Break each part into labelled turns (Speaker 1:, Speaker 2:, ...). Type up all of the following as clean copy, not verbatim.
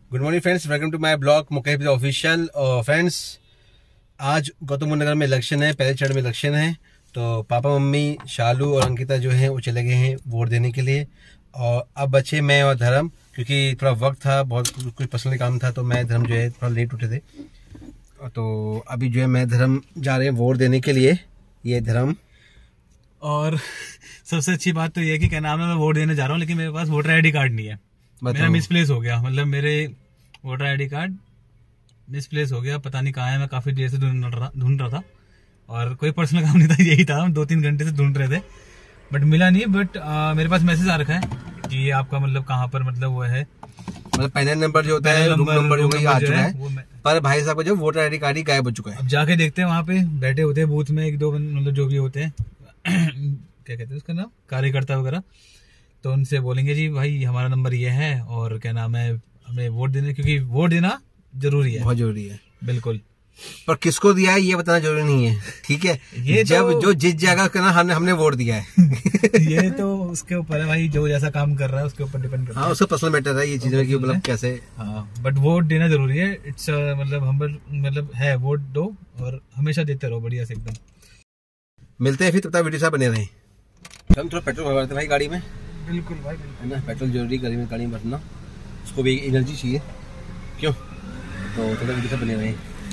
Speaker 1: Good morning friends, welcome to my blog Mukesh official. और friends, आज गौतम बुद्ध नगर में इलेक्शन है, पहले चरण में इलेक्शन है। तो पापा मम्मी शालू और अंकिता जो हैं वो चले गए हैं वोट देने के लिए। और अब बचे मैं और धर्म, क्योंकि थोड़ा वक्त था, बहुत कुछ पर्सनल काम था, तो मैं धर्म जो है थोड़ा लेट उठे थे। तो अभी जो है मैं धर्म जा रहे हैं वोट देने के लिए। ये धर्म।
Speaker 2: और सबसे अच्छी बात तो ये है कि क्या नाम है, मैं वोट देने जा रहा हूँ, लेकिन मेरे पास वोटर आईडी कार्ड नहीं है। मेरा मिसप्लेस हो गया, मतलब मेरे वोटर आईडी कार्ड मिसप्लेस हो गया, पता नहीं कहाँ है। मैं काफी देर से ढूंढ रहा था और कोई पर्सनल काम नहीं था, यही था। हम 2-3 घंटे से ढूंढ रहे थे बट मिला नहीं। बट मेरे पास मैसेज आ रखा है कि आपका मतलब कहाँ पर मतलब वो है,
Speaker 1: मतलब पहले नंबर जो होता है, रूम नंबर जो आ चुका है, पर भाई साहब का जो वोटर आईडी कार्ड ही गायब हो चुका है।
Speaker 2: अब जाके देखते हैं, वहाँ पे बैठे होते हैं बूथ में 1-2 मतलब जो भी होते हैं क्या कहते हैं उसका नाम, कार्यकर्ता वगैरह। तो उनसे बोलेंगे जी भाई हमारा नंबर ये है और क्या नाम है, हमें वोट देने, क्योंकि वोट देना जरूरी है,
Speaker 1: बहुत जरूरी है।
Speaker 2: बिल्कुल।
Speaker 1: पर किसको दिया है ये बताना जरूरी नहीं है, ठीक है। ये जब जो जीत जाएगा कहना हमने वोट दिया है
Speaker 2: ये तो उसके ऊपर है भाई, जो जैसा काम कर रहा है उसके ऊपर डिपेंड करता है।
Speaker 1: हाँ, उसका पर्सनल मैटर है ये चीजें कि मतलब कैसे।
Speaker 2: हाँ, बट वोट देना जरूरी है। इट्स मतलब हम मतलब है, वोट दो और हमेशा देते रहो बढ़िया से एकदम।
Speaker 1: मिलते हैं फिर, तब तक वीडियो साहब बने रहे। हम थोड़ा पेट्रोल भरवाते भाई गाड़ी में।
Speaker 2: बिल्कुल भाई, बिल्कुल
Speaker 1: है ना, पेट्रोल जरूरी गाड़ी में भरना, उसको भी एनर्जी चाहिए, क्यों। तो थोड़ा वीडियो साहब बने रहे।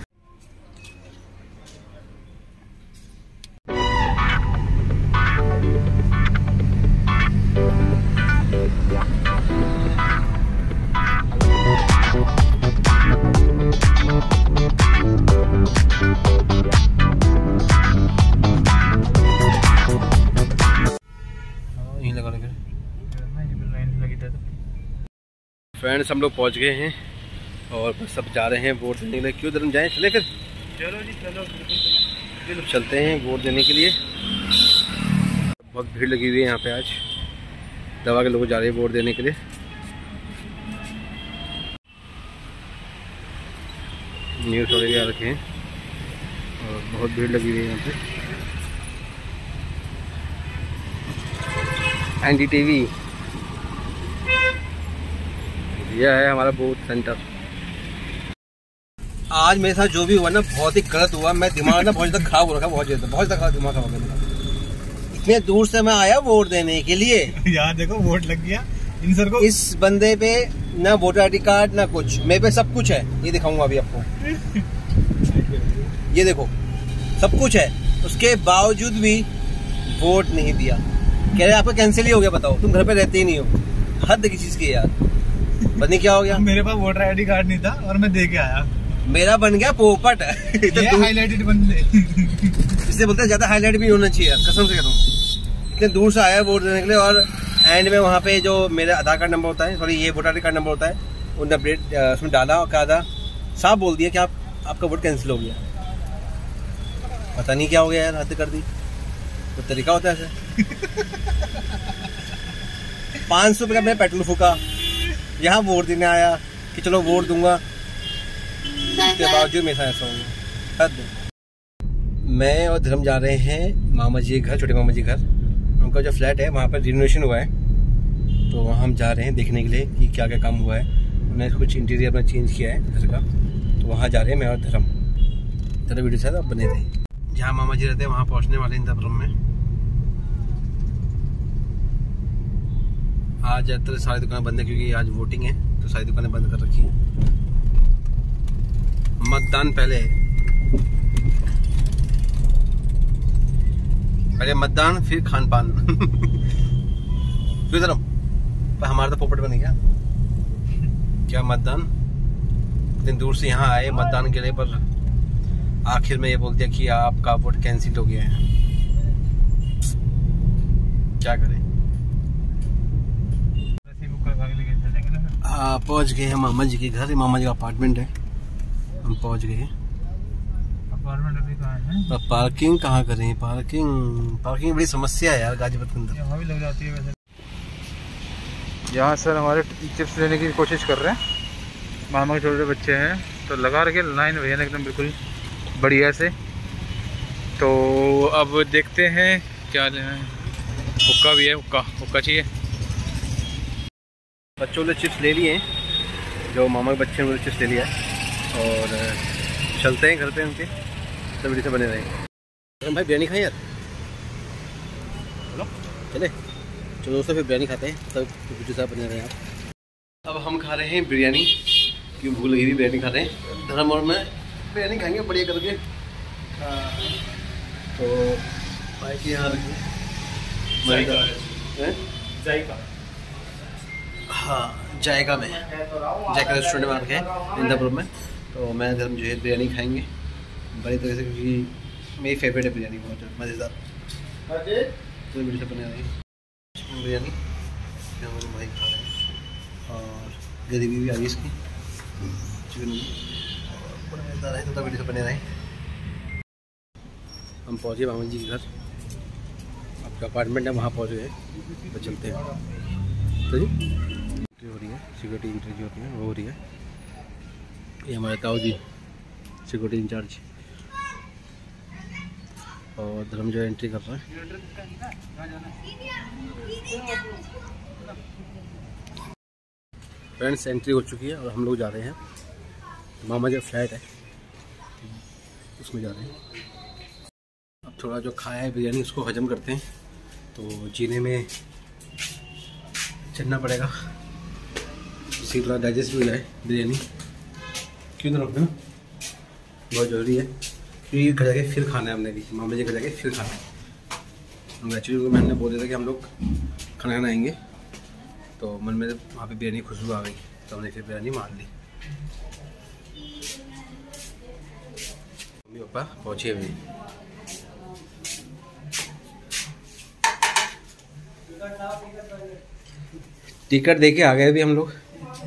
Speaker 1: फ्रेंड्स, हम लोग पहुंच गए हैं और बस सब जा रहे हैं वोट देने के लिए। क्यों धर्म जाएं, चले फिर।
Speaker 2: चलो जी, चलो
Speaker 1: चलते हैं वोट देने के लिए। बहुत भीड़ लगी हुई है यहाँ पे आज, दवा के लोग जा रहे हैं वोट देने के लिए। न्यूज़ वगैरह आ रखे हैं और बहुत भीड़ लगी हुई है यहाँ पे। NDTV, यह है हमारा वोट सेंटर। आज मेरे साथ जो भी हुआ ना, बहुत ही गलत हुआ। मैं दिमाग ना बहुत ज़्यादा खराब हो रखा, बहुत ज़्यादा दिमाग खराब हो गया। इतने दूर से मैं आया वोट देने के लिए।
Speaker 2: यार देखो, वोट लग गया इन सर को।
Speaker 1: इस बंदे पे ना वोटर आईडी कार्ड ना कुछ, मेरे पे सब कुछ है। ये दिखाऊंगा अभी आपको ये देखो, सब कुछ है, उसके बावजूद भी वोट नहीं दिया। कह रहे आपका कैंसिल ही हो गया। बताओ, तुम घर पे रहते ही नहीं हो। हद की चीज की यार, पता नहीं क्या हो गया।
Speaker 2: मेरे पास वोटर आईडी कार्ड नहीं था और मैं दे के आया।
Speaker 1: मेरा बन गया पोपट
Speaker 2: ये हाईलाइटेड बंदे
Speaker 1: इससे बोलते हैं, ज्यादा हाईलाइट भी होना चाहिए यार, कसम से कहता हूँ। इतने दूर से आया वोट देने के लिए और एंड में वहाँ पे जो मेरा आधार कार्ड नंबर होता है, सॉरी ये वोटर आईडी कार्ड नंबर होता है, उन्होंने अपडेट उसमें डाला और कहा था, साफ बोल दिया कि आपका वोट कैंसिल हो गया। पता नहीं क्या हो गया यार, हद कर दी। तो तरीका होता है ऐसे 500 रुपये का मैंने पेट्रोल फूका, यहाँ वोट देने आया कि चलो वोट दूंगा, उसके बावजूद मेरे साथ ऐसा हो गया। हद। मैं और धर्म जा रहे हैं मामा जी के घर, छोटे मामा जी घर। उनका जो फ्लैट है वहाँ पर रिनोवेशन हुआ है, तो वहाँ हम जा रहे हैं देखने के लिए कि क्या क्या काम हुआ है। उन्होंने कुछ इंटीरियर अपना चेंज किया है घर का, तो वहाँ जा रहे हैं मैं और धर्म। तरह वीडियो साथ बने थे। जहाँ मामा जी रहते हैं वहाँ पहुँचने वाले हैं इंद्रपुरम में। आज ज़्यादातर सारी दुकानें बंद है क्योंकि आज वोटिंग है, तो सारी दुकानें बंद कर रखी हैं। मतदान पहले मतदान फिर खान पान क्यों धर्म, पर हमारा तो पोपट बन गया। क्या मतदान, इतनी दूर से यहाँ आए मतदान के लिए, पर आखिर में ये बोल दिया कि आपका वोट कैंसिल हो गया है। क्या करें। हाँ, पहुँच गए हैं मामा जी के घर। मामा जी का अपार्टमेंट है, हम पहुँच गए हैं।
Speaker 2: अपार्टमेंट अभी कहाँ है?
Speaker 1: पार्किंग कहाँ करें, पार्किंग बड़ी समस्या है यार गाजीपुर के अंदर।
Speaker 2: यहाँ भी लग जाती है वैसे। यहाँ सर हमारे चिप्स लेने की कोशिश कर रहे हैं, मामा के छोटे बच्चे हैं, तो लगा रखे लाइन भैया एकदम बिल्कुल बढ़िया से। तो अब देखते हैं क्या लेना है। हुक्का भी है, हुक्का चाहिए।
Speaker 1: बच्चों ने चिप्स ले लिए हैं जो मामा के बच्चे हैं उन्होंने चिप्स ले लिया है और चलते हैं घर पे उनके, सब वीडियो से बने रहेंगे। भाई बिरयानी खाएं यार, चले चलो दोस्तों फिर बिरयानी खाते हैं, सब वीडियो साहब बने रहे हैं आप। अब हम खा रहे हैं बिरयानी, क्यों भूख लगी थी, बिरयानी खाते हैं। धर्म और मैं बिरयानी खाएंगे बढ़िया करके। तो भाई के यहाँ
Speaker 2: जायका,
Speaker 1: हाँ जायका में, जायका रेस्टोरेंट में आके इंद्रपुर में। तो मैं धर्म जो है बिरयानी खाएंगे बड़ी तरह से, क्योंकि मेरी फेवरेट है बिरयानी, बहुत मज़ेदार। तो वीडियो से बने रहे बिरयानी हमारे भाई खा रहे हैं और ग्रेवी भी आ गई इसकी चिकन की, बड़ा मज़ेदार है। तो वीडियो से बने रहे। हम पहुँचे मामा जी के घर, आपका अपार्टमेंट है वहाँ पहुँचे हैं, तो चलते हैं। तो जी एंट्री हो रही है, सिक्योरिटी एंट्री जो होती है वो हो रही है। ये हमारे ताऊ जी सिक्योरिटी इंचार्ज, और धर्म जो एंट्री कर रहा है। फ्रेंड्स एंट्री हो चुकी है और हम लोग जा रहे हैं, मामा जी फ्लैट है उसमें जा रहे हैं। अब थोड़ा जो खाया है बिरयानी उसको हजम करते हैं, तो जीने में चलना पड़ेगा, इसी तरह डाइजेस्ट भी हो जाए बिरयानी। क्यों ना रखना बहुत ज़रूरी है, क्योंकि घर जाके फिर खाना है हमने भी, मामा जी घर जाके फिर खाना है। हम एक्चुअली मैंने बोल दिया था कि हम लोग खाना खाना आएंगे, तो मन में वहाँ पे बिरयानी खुशबू आ गई, तो हमने फिर बिरयानी मार ली। मम्मी पापा पहुँचे हुए, टिकट देके आ गए भी हम लोग।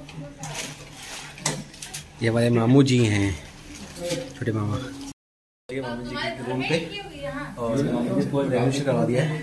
Speaker 1: ये हमारे मामू जी हैं, छोटे मामा, मामू जी के रूम पे, और मामू जी को रेनोवेशन करवा दिया है।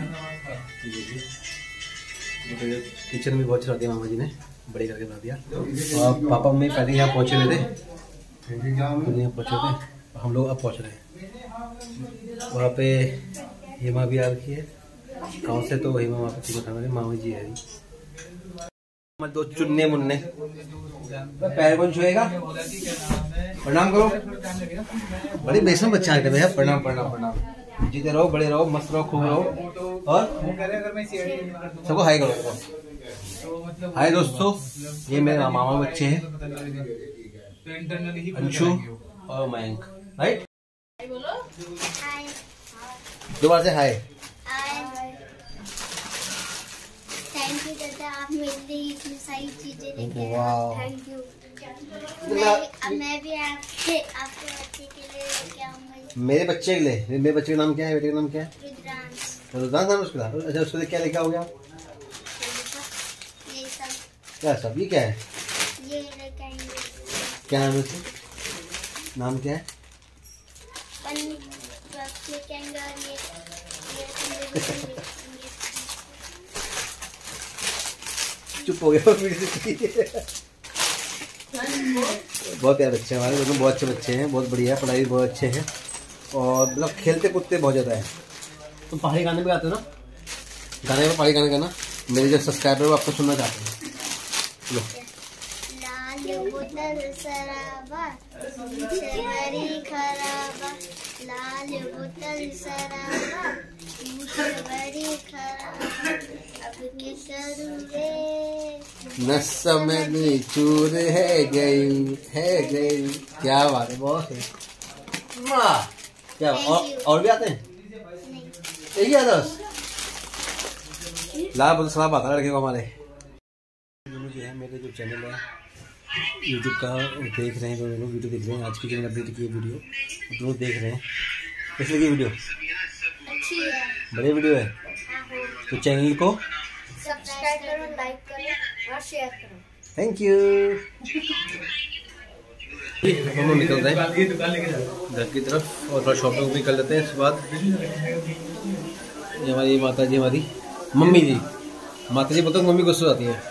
Speaker 1: किचन भी बहुत चला दिया मामा जी ने, बड़ी करके बना दिया। और पापा मम्मी पहले यहाँ पहुँचे हुए थे, यहाँ पहुँचे थे, हम लोग अब पहुँच रहे हैं। वहाँ पे हेमा भी आ रखी है गाँव से, तो हेमा वहाँ पे चिकन खाना, मामा जी है। दो चुन्ने मुन्ने, पैर कौन छुएगा, प्रणाम करो। बड़ी बेसम बच्चा है भैया, प्रणाम प्रणाम प्रणाम। जीते रहो, बड़े रहो, मस्त रहो, खूब रहो, और सबको हाय करो। हाय दोस्तों, ये मेरे मामा बच्चे हैं, अंशु और मयंक, राइट। दोबारा से हाय।
Speaker 3: थैंक यू दादा, आप मेरे लिए इतनी सारी चीजें लेके आए, थैंक यू। मैं भी आपके बच्चे के लिए लेके आऊंगा।
Speaker 1: मेरे बच्चे के लिए, मेरे बच्चे का नाम क्या है, बेटे का नाम क्या है?
Speaker 3: रुद्रांश।
Speaker 1: रुद्रांश नाम उसका। अच्छा उसके लिए क्या लेके आओगे आप?
Speaker 3: ये सब।
Speaker 1: क्या सब, ये क्या है?
Speaker 3: ये लेके आएंगे।
Speaker 1: क्या नाम है उसका, नाम क्या है?
Speaker 3: पनीर लेके आएंगे, और ये
Speaker 1: चुप हो गया। बहुत प्यारे बच्चे हमारे दोनों, बहुत अच्छे बच्चे हैं, बहुत बढ़िया, पढ़ाई भी बहुत अच्छे हैं, और मतलब खेलते कूदते बहुत ज़्यादा है। तुम पहाड़ी गाने भी गाते हो ना, गाने में पहाड़ी गाने गाना, मेरे जो सब्सक्राइबर वो आपको सुनना चाहते हैं। लो।
Speaker 3: लाल बोतल शराबा, शबरी खराबा, लाल बोतल शराबा, शबरी खराबा, अब क्या करूँ रे,
Speaker 1: नस में चूर है गई। क्या बात है, बहुत है। वाह, क्या और भी आते हैं? यही आता बस, लाल बोतल शराब आता है लड़के को हमारे। दोनों जो है मेरे जो चैनल है यूट्यूब का, देख रहे हैं, दोनों वीडियो देख रहे हैं, आज की जो अपडेट की वीडियो दोनों देख रहे हैं। कैसी लगी वीडियो?
Speaker 3: अच्छी है,
Speaker 1: बड़ी वीडियो है, तो चैनल को
Speaker 3: सब्सक्राइब करो, लाइक करो और शेयर करो।
Speaker 1: Thank you. हम लोग निकल रहे हैं घर की तरफ, और थोड़ा शॉपिंग भी कर लेते हैं। इसके बाद ये हमारी माता जी, हमारी मम्मी जी, माता जी बोलते मम्मी गुस्सा आती है,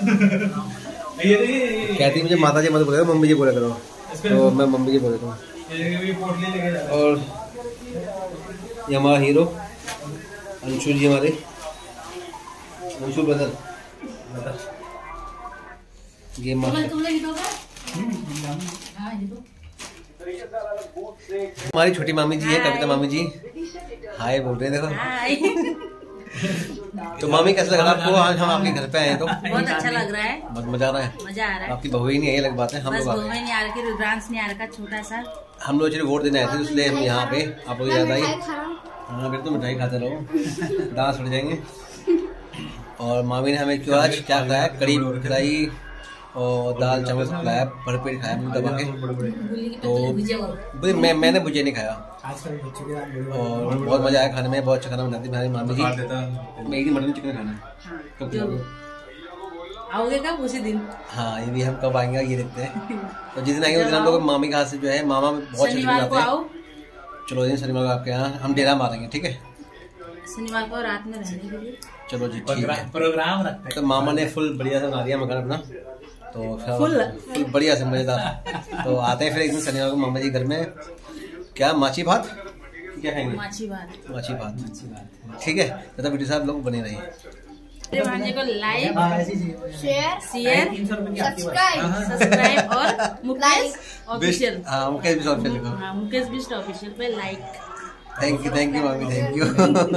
Speaker 1: कहती मुझे माता जी मत बोले, मम्मी जी बोला करो, तो मैं मम्मी जी बोल देता हूँ। और ये हमारा हीरो अंशु जी, हमारे अंशु ब्रदर, गेम मास्टर। हमारी छोटी मामी जी है, कविता मामी जी। हाय बोल रहे देखो। तो मामी कैसा लग रहा है आपको? आज हम आपके घर पे आए तो
Speaker 4: बहुत अच्छा लग रहा है,
Speaker 1: बहुत मजा आ रहा है।
Speaker 4: मजा आ रहा है।
Speaker 1: आपकी बहू ही नहीं आई, अलग बात है। हम लोग
Speaker 4: बस नहीं आ रहा, रुद्रांश नहीं आ रहा, छोटा सा।
Speaker 1: हम लोग वोट देने आए थे, इसलिए हम यहाँ पे आप लोग याद आई। हाँ फिर तो मिठाई खाते रहो, दांत फट जाएंगे। और मामी ने हमें क्यों आज क्या खाया, कड़ी खिलाई और दाल चावल खिलाया, भरपेट खाया हमने दबा के। तो मैंने भुजिया नहीं खाया और बहुत मजा आया खाने में। बहुत अच्छा खाना बनाती हमारी मामी जी। मैं एक दिन मटन चिकन खाना है, कब
Speaker 4: आओगे कब? उसी दिन।
Speaker 1: हाँ ये भी हम कब आएंगे ये देखते हैं। तो जिस दिन आएंगे उस दिन हम लोग मामी के हाथ से जो है, मामा बहुत अच्छे बनाते हैं। चलो दिन शनिवार को आपके यहाँ हम डेरा मारेंगे, ठीक है?
Speaker 4: शनिवार को रात में रहने के लिए।
Speaker 1: चलो जी ठीक है,
Speaker 2: प्रोग्राम रखते हैं।
Speaker 1: तो मामा ने फुल बढ़िया से बना दिया मकान अपना, तो फुल बढ़िया से मजेदार। तो आते हैं फिर एक दिन शनिवार को मामा जी घर में। क्या माछी भात क्या खाएंगे?
Speaker 4: माछी भात।
Speaker 1: ठीक है, तो वीडियो साहब लोग बने रहिए।
Speaker 4: को लाइक शेयर सब्सक्राइब और मुकेश ऑफिशियल।
Speaker 1: हाँ मुकेश बिस्ट ऑफिशियल लिखो।
Speaker 4: हाँ मुकेश बिस्ट ऑफिशियल पे लाइक।
Speaker 1: थैंक यू मामी, थैंक यू।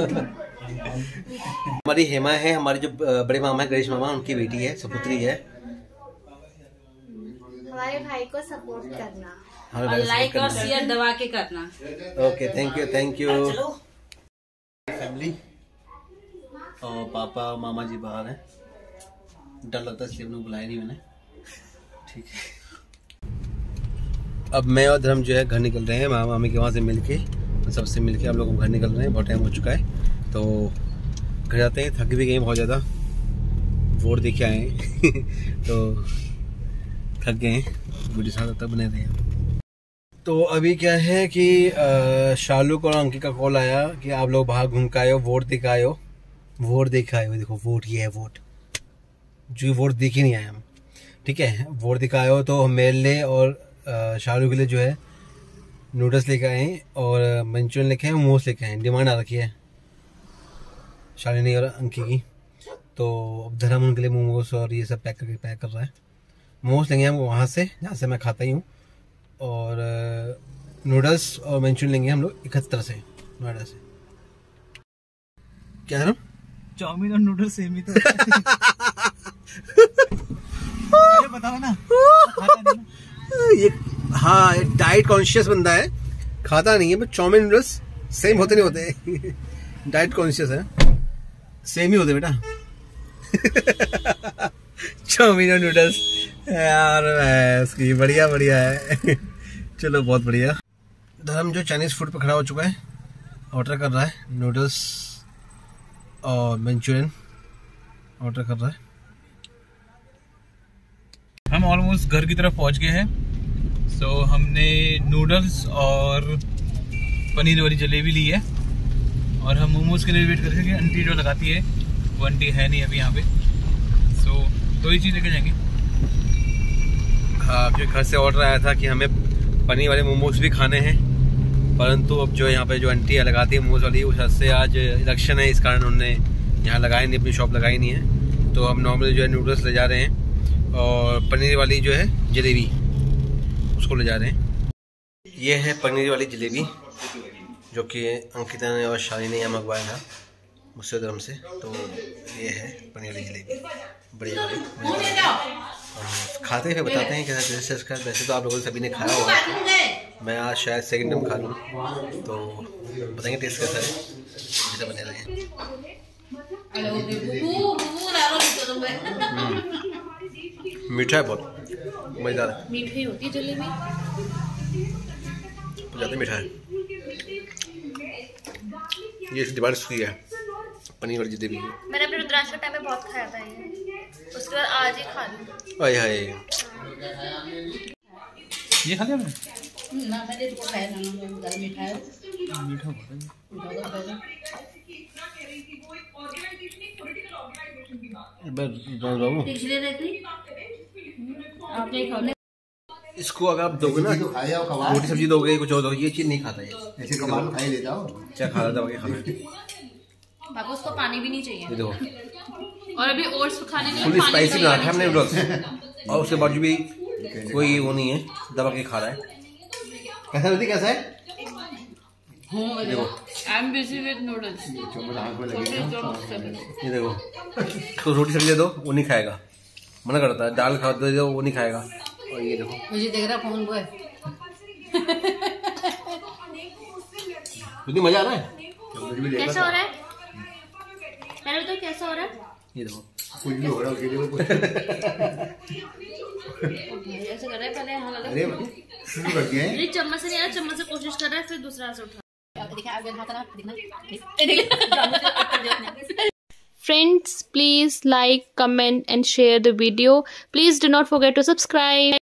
Speaker 1: हमारी हेमा है, हमारी जो बड़े मामा है गणेश मामा, उनकी बेटी है, सपुत्री है।
Speaker 3: हमारे भाई को सपोर्ट करना
Speaker 4: और लाइक और शेयर दबा के करना।
Speaker 1: Okay thank you family. और पापा मामा जी बाहर हैं, डर लगता है इसलिए बुलाया नहीं मैंने, ठीक है। अब मैं और धर्म जो है घर निकल रहे हैं, मामा मामी के वहाँ से मिलके, सबसे मिलके हम लोग घर निकल रहे हैं। बहुत टाइम हो चुका है, तो घर जाते हैं। थक भी गए बहुत ज़्यादा, वोट देखे आए हैं तो थक गए हैं। वीडियो साथ तक बने रहे हैं। तो अभी क्या है कि शालू और अंकित का कॉल आया कि आप लोग बाहर घूम के आए हो, वोट देख आए हो। वोट देखा है, देखो वोट, ये है वोट, जो वोट देख ही नहीं आए हम, ठीक है। वोट दिखा आए हो तो मेरे लिए और शाहरुख के लिए जो है नूडल्स लेके आए हैं और मंचूरियन लेके आए, मोमोज लेके आए। डिमांड आ रखी है शालिनी और अंकी की, तो अब धर्म उनके लिए मोमोज और ये सब पैक कर रहा है। मोमोज लेंगे हम वहाँ से जहाँ से मैं खाता ही हूँ, और नूडल्स और मंचूरियन लेंगे हम लोग 71 से, नोएडा से। क्या धर्म?
Speaker 2: चाउमीन और नूडल्स सेम ही तो बताओ ना।
Speaker 1: ये हाँ, एक डाइट कॉन्शियस बंदा है, खाता नहीं है, बट चाउमीन नूडल्स सेम होते नहीं होते। डाइट कॉन्शियस है, सेम ही होते बेटा। चाउमीन और नूडल्स यार इसकी बढ़िया है। चलो बहुत बढ़िया। धर्म जो चाइनीज फूड पे खड़ा हो चुका है, ऑर्डर कर रहा है नूडल्स और मंचूरियन ऑर्डर कर रहा है।
Speaker 2: हम ऑलमोस्ट घर की तरफ पहुंच गए हैं। सो हमने नूडल्स और पनीर वाली जलेबी ली है, और हम मोमोज के लिए वेट कर रहे हैं। आंटी जो लगाती है वो आंटी है नहीं अभी यहाँ पे, सो दो ही चीज़ लेके जाएंगे।
Speaker 1: हाँ, आपके घर से ऑर्डर आया था कि हमें पनीर वाले मोमोज भी खाने हैं, परंतु अब जो यहाँ पे जो आंटी लगाती है मोमोज वाली, उस से आज इलेक्शन है, इस कारण उन्होंने यहाँ लगाई नहीं, अपनी शॉप लगाई नहीं है। तो हम नॉर्मली जो है नूडल्स ले जा रहे हैं, और पनीर वाली जो है जलेबी उसको ले जा रहे हैं। ये है पनीर वाली जलेबी जो कि अंकिता ने और शालिनी ने यहाँ मंगवाया था मुझसे, धर्म से। तो ये है पनीर वाली जलेबी, बढ़िया वाली। खाते हुए बताते हैं कैसा टेस्ट है इसका। वैसे तो आप लोगों ने सभी ने खाया होगा, मैं आज शायद सेकंड टाइम खा लूँ, तो बताएंगे टेस्ट कैसा है, जैसा बने रहे। मीठा है, बहुत मजेदार है।
Speaker 4: मीठी होती है जलेबी,
Speaker 1: ज़्यादा मीठा है। ये डिमांड की है पनीर वाली जलेबी।
Speaker 3: मैंने अपने रुद्राक्ष के टाइम में बहुत खाया था ये, उसके बाद आज ही खा लूं।
Speaker 1: आए हाय,
Speaker 2: ये खा लिया मैंने
Speaker 4: ना, मैंने तो खाया ना, मीठा है,
Speaker 2: मीठा
Speaker 1: बाबू। इसको अगर आप दोगे ना, रोटी सब्जी दोगे, कुछ और दोगे, ये चीज नहीं खाता है। ऐसे कमाल खाई ले जाओ, क्या खा रहा था खाना।
Speaker 4: पापा उसको पानी भी नहीं चाहिए।
Speaker 1: ये देखो,
Speaker 4: और अभी ओट्स खाने के लिए
Speaker 1: फुल स्पाइसी बना रखा है हमने नूडल्स। और उसके बावजूद भी कोई वो नहीं है, दबा के खा रहा है। कैसा है, कैसा है? देखो
Speaker 4: I am busy with noodles.
Speaker 1: ये देखो, तो रोटी सब्जी दे दो वो नहीं खाएगा, मना करता है। दाल खा दो वो नहीं खाएगा। और ये देखो
Speaker 4: मुझे देख रहा फोन पे।
Speaker 1: कितनी मजा आ रहा है।
Speaker 3: कैसा हो रहा है? पहले तो कैसा हो रहा है?
Speaker 1: ये देखो
Speaker 5: कुछ भी हो रहा है उसके लिए कुछ
Speaker 4: ऐसे कर रहा है पहले। हाँ
Speaker 5: अरे शुरू कर दिया है।
Speaker 3: नहीं, चम्मच से नहीं आ रहा, चम्मच से कोशिश कर रहा है, फिर दूसरा से उठा। Friends, please like, comment and share the video. Please do not forget to subscribe.